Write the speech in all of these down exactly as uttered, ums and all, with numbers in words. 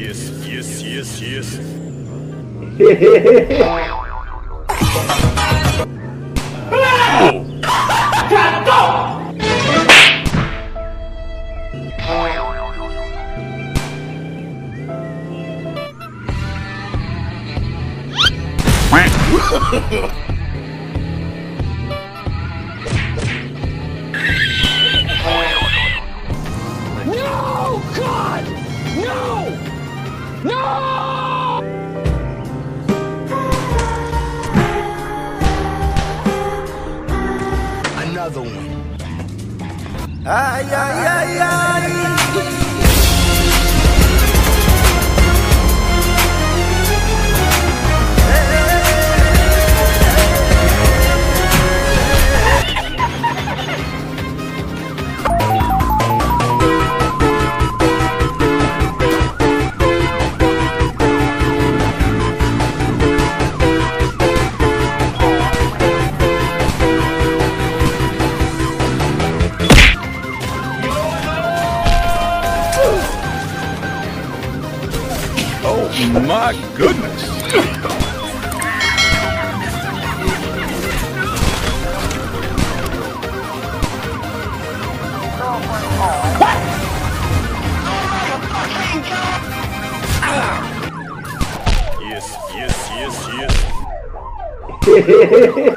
Yes, yes, yes, yes. No! God! No! No! Another one. Ay, ay, ay, ay. Oh my goodness! Yes, yes, yes, yes.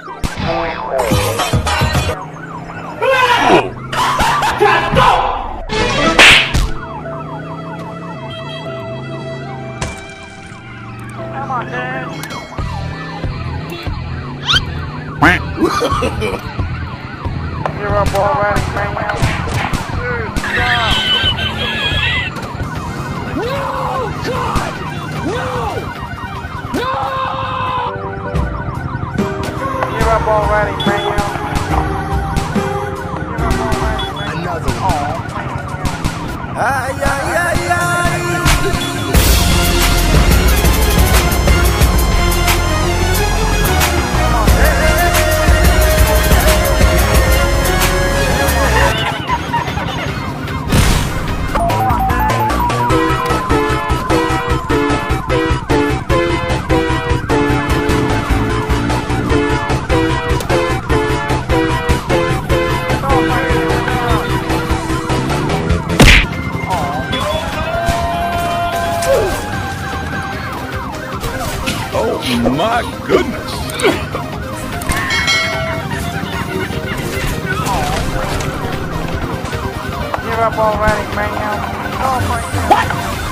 Come on, dude. You're up already, man. Dude, stop. No! God! No! No! You're up already, man. You're up already, man. Another one. Oh, man. Ay, ay, ay, ay. Oh my goodness! You're up already, man. Oh, my God.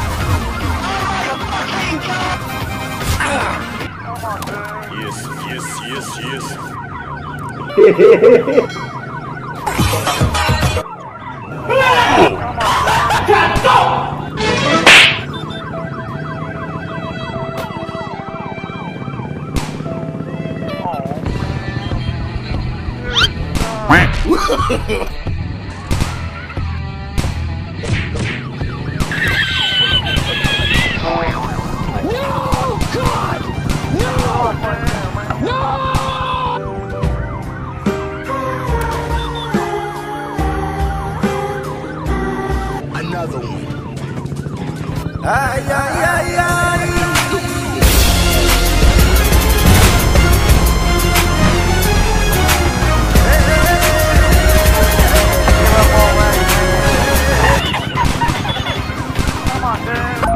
Come on, dude. Yes, yes, yes, yes. No! God! No! No! Another one. Ay, ay, ay, ay. Come on, dude.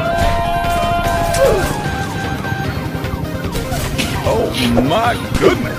Oh my goodness!